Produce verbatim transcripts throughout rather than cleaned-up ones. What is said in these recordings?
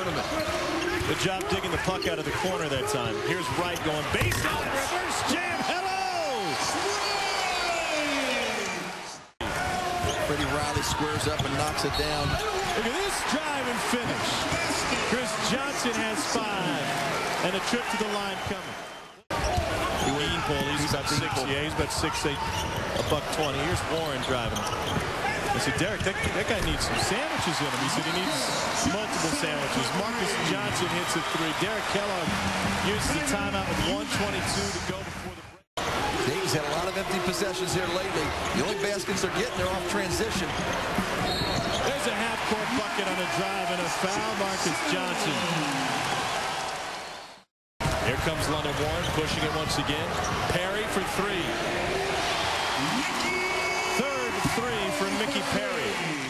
tournament. Good job digging the puck out of the corner that time. Here's Wright going baseline, reverse jam. Hello! Freddie Riley squares up and knocks it down. Look at this drive and finish. Chris Johnson has five, and a trip to the line coming. Beanpole, he's, he's about six. Yeah, he's about six eight, a buck twenty. Here's Warren driving. I said, Derek, that, that guy needs some sandwiches in him. He said he needs multiple sandwiches. Marcus Johnson hits a three. Derek Kellogg uses the timeout with one twenty-two to go before the break. Dayton's had a lot of empty possessions here lately. The only baskets they're getting, they're off transition. There's a half-court bucket on a drive and a foul. Marcus Johnson. Here comes London Warren, pushing it once again. Perry for three. Third three for Mickey Perry.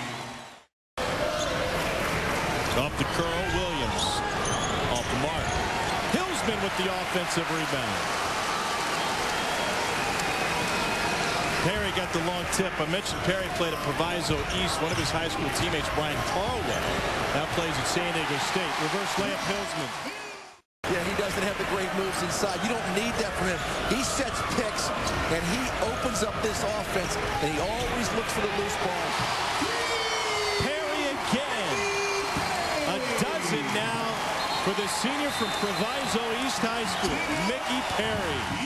Off the curl, Williams. Off the mark. Hillsman with the offensive rebound. Perry got the long tip. I mentioned Perry played at Proviso East. One of his high school teammates, Brian Carlwell, now plays at San Diego State. Reverse layup, Hillsman. Yeah, he doesn't have the great moves inside. You don't need that from him. He sets picks, and he opens up this offense, and he always looks for the loose ball. Perry again. A dozen now for the senior from Proviso East High School, Mickey Perry.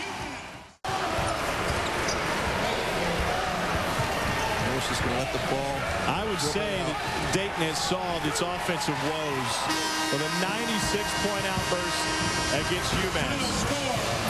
Just going to let the ball. I would say that Dayton has solved its offensive woes with a ninety-six point outburst against UMass.